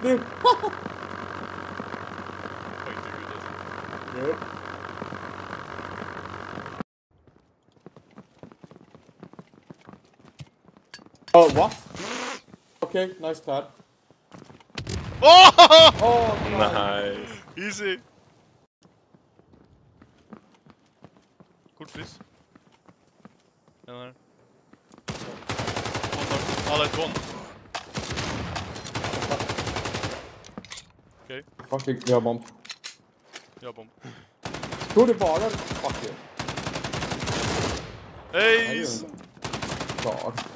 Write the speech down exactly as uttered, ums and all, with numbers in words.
Dude. Wait, dude, it is. Yep. Oh, what? Okay, nice pad. Oh! Oh, nice. Nice. Easy. Good, please. No, no. One more. I'll let one. Okay. Fucking, ja, bomb. Ja, bomb. Tror du bara? Fuck you. Ace! God.